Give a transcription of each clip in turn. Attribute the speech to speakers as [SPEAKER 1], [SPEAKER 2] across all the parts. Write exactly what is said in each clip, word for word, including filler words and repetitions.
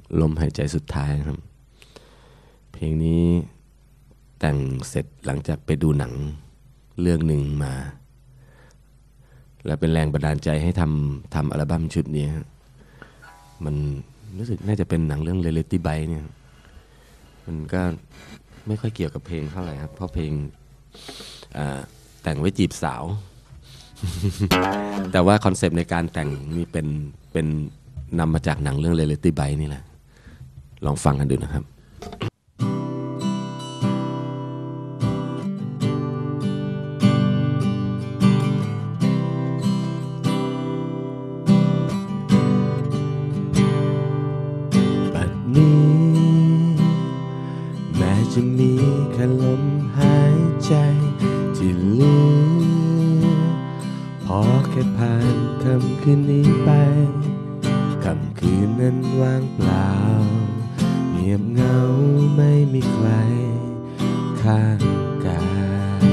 [SPEAKER 1] ลมหายใจสุดท้ายครับเพลงนี้แต่งเสร็จหลังจากไปดูหนังเรื่องหนึ่งมาและเป็นแรงบันดาลใจให้ทำทำอัลบั้มชุดนี้มันรู้สึกน่าจะเป็นหนังเรื่อง Reality Bites เนี่ยมันก็ไม่ค่อยเกี่ยวกับเพลงเท่าไหร่ครับเพราะเพลงแต่งไว้จีบสาว แต่ว่าคอนเซปต์ในการแต่งนี่เป็นเป็นนำมาจากหนังเรื่อง Reality Bites นี่แหละลองฟังกันดูนะครับ
[SPEAKER 2] แม้จะมีแค่ลมหายใจที่เหลือพอแค่ผ่านค่ำคืนนี้ไปค่ำคืนนั้นว่างเปล่าเงียบเหงาไม่มีใครข้างกาย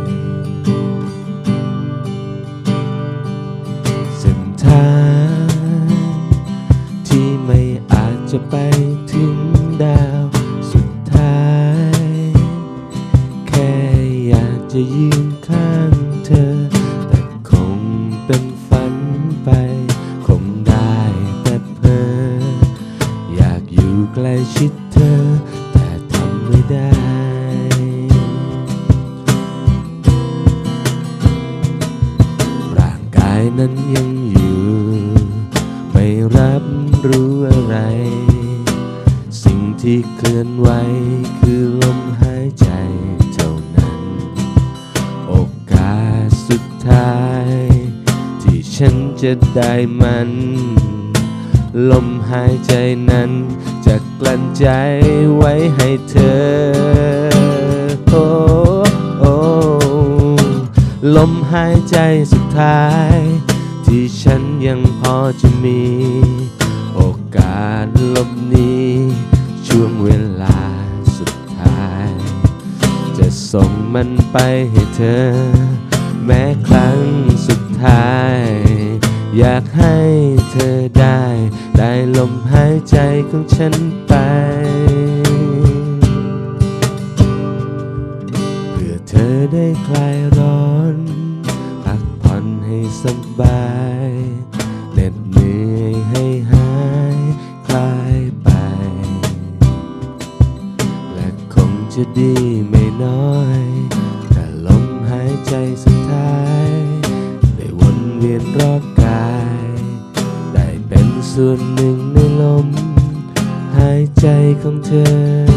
[SPEAKER 2] เส้นทางที่ไม่อาจจะไปถึงดาวสุดท้ายแค่อยากจะยืนข้างเธอแต่คงเป็นฝันไปคงได้แต่เพ้ออยากอยู่ใกล้ชิดเธอแต่ทำไม่ได้ร่างกายนั้นยังอยู่ไม่รับรู้อะไรสิ่งที่เคลื่อนไหวคือลมหายใจเท่านั้นโอกาสสุดท้ายที่ฉันจะได้มันลมหายใจนั้นจะกลั้นใจไว้ให้เธอโอ้โอ้ลมหายใจสุดท้ายที่ฉันยังพอจะมีโอกาสหลบหนีช่วงเวลาสุดท้ายจะส่งมันไปให้เธอแม้ครั้งสุดท้ายอยากให้เธอได้ได้ลมหายใจของฉันไปเพื่อเธอได้คลายร้อนพักผ่อนให้สบายเหน็ดเหนื่อยให้หายคลายไปและคงจะดีไม่น้อยถ้าลมหายใจสุดท้ายได้วนเวียนรอบกายได้เป็นส่วนหนึ่งในลมหายใจของเธอ